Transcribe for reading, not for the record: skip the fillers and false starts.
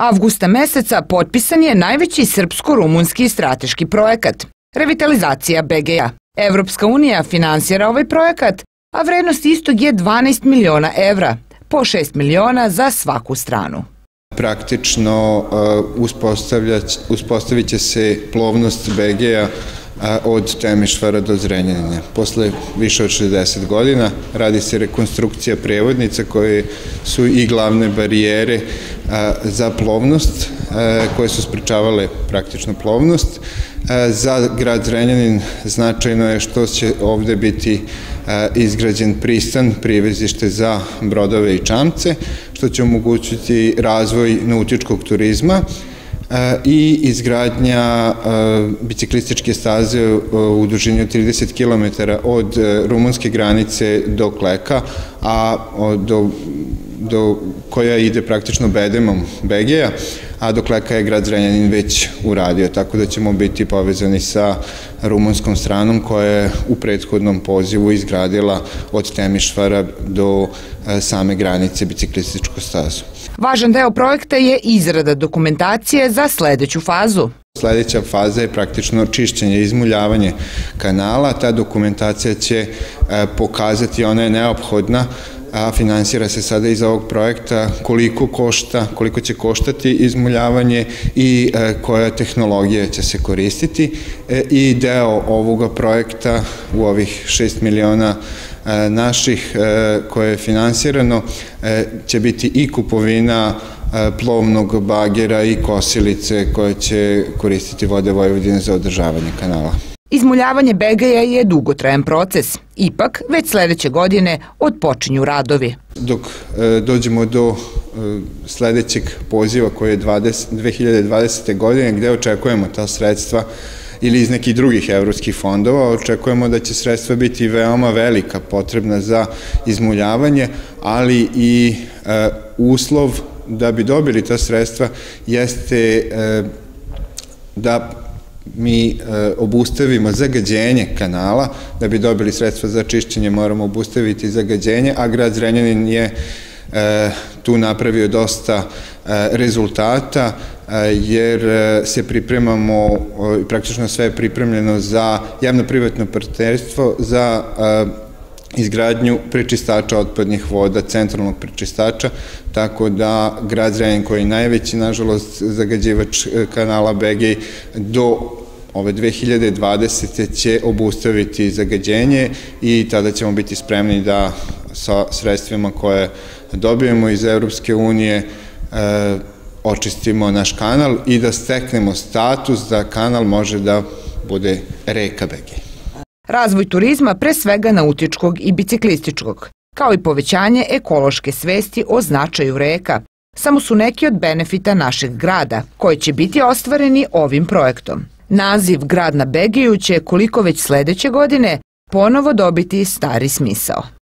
Avgusta meseca potpisan je najveći srpsko-rumunski strateški projekat – revitalizacija Begeja. Evropska unija finansira ovaj projekat, a vrednost istog je 12 miliona evra, po 6 miliona za svaku stranu. Praktično uspostavit će se plovnost Begeja od Temišvara do Zrenjanina. Posle više od 60 godina radi se rekonstrukcija prevodnica koje su i glavne barijere za plovnost, koje su sprečavale praktično plovnost. Za grad Zrenjanin značajno je što će ovde biti izgrađen pristan, privezište za brodove i čamce, što će omogućiti razvoj nautičkog turizma i izgradnja biciklističke staze u dužini od 30 km od rumunske granice do Kleka, a koja ide praktično bedemom Begeja, a do Kleka je grad Zrenjanin već uradio, tako da ćemo biti povezani sa rumunskom stranom koja je u prethodnom pozivu izgradila od Temišvara do same granice biciklističku stazu. Važan deo projekta je izrada dokumentacije za sledeću fazu. Sledeća faza je praktično čišćenje i izmuljavanje kanala. Ta dokumentacija će pokazati, ona je neophodna, a finansira se sada iz ovog projekta, koliko će koštati izmuljavanje i koja tehnologija će se koristiti. I deo ovoga projekta u ovih 6 miliona naših koje je finansirano će biti i kupovina plovnog bagera i kosilice koje će koristiti Vode Vojvodine za održavanje kanala. Izmuljavanje Begeja je dugotrajan proces. Ipak, već sledeće godine otpočinju radovi. Dok dođemo do sledećeg poziva koji je 2020. godine, gde očekujemo ta sredstva ili iz nekih drugih evropskih fondova, očekujemo da će sredstva biti veoma velika, potrebna za izmuljavanje, ali i uslov da bi dobili ta sredstva jeste da mi obustavimo zagađenje kanala. Da bi dobili sredstva za čišćenje moramo obustaviti zagađenje, a grad Zrenjanin je tu napravio dosta rezultata, jer se pripremamo, praktično sve je pripremljeno za javno-privatno partnerstvo, za izgradnju prečistača otpadnih voda, centralnog prečistača, tako da grad Zrenjanin, koji je najveći, nažalost, zagađivač kanala Begej, do ove 2020. će obustaviti zagađenje i tada ćemo biti spremni da sa sredstvima koje dobijemo iz Evropske unije očistimo naš kanal i da steknemo status da kanal može da bude reka Begej. Razvoj turizma, pre svega nautičkog i biciklističkog, kao i povećanje ekološke svesti o značaju reka, samo su neki od benefita našeg grada, koji će biti ostvareni ovim projektom. Naziv Grad na Begeju će, koliko već sledeće godine, ponovo dobiti stari smisao.